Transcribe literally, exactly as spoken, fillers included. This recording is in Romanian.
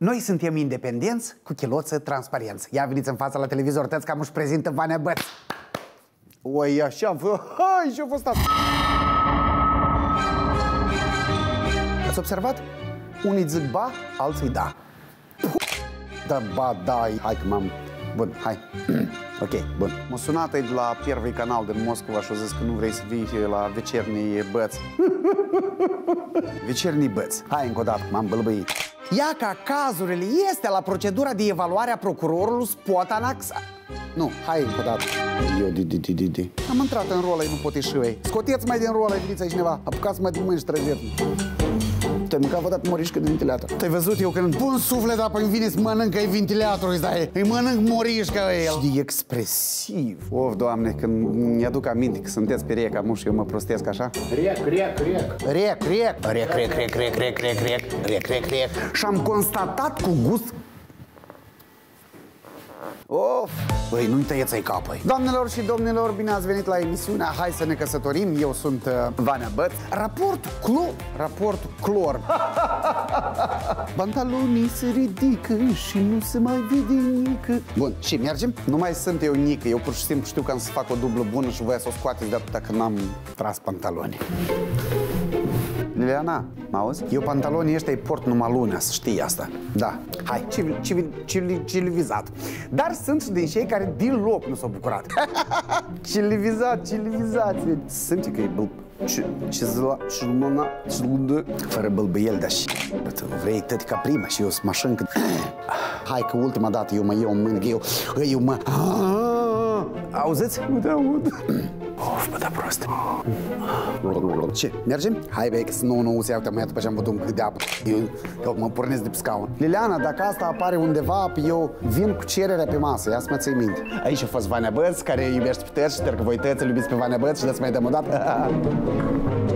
Noi suntem independenți cu chiloță transparență. Ia veniți în fața la televizor, tăți că își prezintă Vanea Băț. Oi, așa am fost. Hai, și-a fost asta. Ați observat? Unii zic ba, alții da. Da, ba, da, hai că m-am... Bun, hai. Ok, bun. M-a sunat de la Первый canal din Moscova și a zis că nu vrei să vii la Вечерний Băț. Вечерний Băț. Hai încă o dată, m-am bălbăit. Ia ca cazurile este la procedura de evaluare a procurorului spot anaxa. Nu, hai încă o dată. Eu, di, di, di, di, di. Am intrat în rolă, nu pot ieși ei. Scoteți mai din rolă, veniți aici cineva. Apucați mai din mâini și trăgeți. Te-ai mâncat vădat morișcă de ventilator. Te-ai văzut eu când pun suflet apă îmi vine să mănâncă-i ventilatorul ăsta, îi mănânc morișcă el. Și de expresiv. Of, Doamne, când mi-aduc aminte că sunteți pe Reca, muș, eu mă prostesc așa. Rec, rec, rec. Rec, rec. Rec, rec, rec, rec, rec, rec, rec, rec, rec, rec. Și am constatat cu gust. Of, băi, nu-i tăieți-ai capăi. Doamnelor și domnilor, bine ați venit la emisiunea Hai să ne căsătorim. Eu sunt uh, Vanea Băț. Raportul clor, raportul clor. Pantalonii se ridică și nu se mai vede nică. Bun, și mergem? Nu mai sunt eu nică, eu pur și simplu știu că am să fac o dublă bună și voia să o scoateți de atâta că n-am tras pantaloni. Liliana, m-auzi? Eu pantalonii ăștia îi port numai lunea, să știi asta. Da, hai, civil, civil, civil, civilizat. Dar sunt și din cei care din loc nu s-au bucurat. Civilizat, civilizație. Sunt că e băl... Ce zăla... Șulmăna... Șulmăna... Fără bălbăiel, dar și... Vrei tăti ca prima și eu sunt mașin că... Hai că ultima dată eu mă iau în mână, că eu... Eu mă... Auziți? Nu te aud. Of, bă, da prost. Ce? Mergem? Hai, băi, că să nu, nu se iau, uite, după ce am văzut un cât de apă. Eu, că mă pornesc de pe scaun. Liliana, dacă asta apare undeva, eu vin cu cererea pe masă, ia să mă ții minte. Aici a fost Vanea Băț, care iubește pe tăți și sper că voi tăți îl iubiți pe Vanea Băț și dați mai dăm o dată.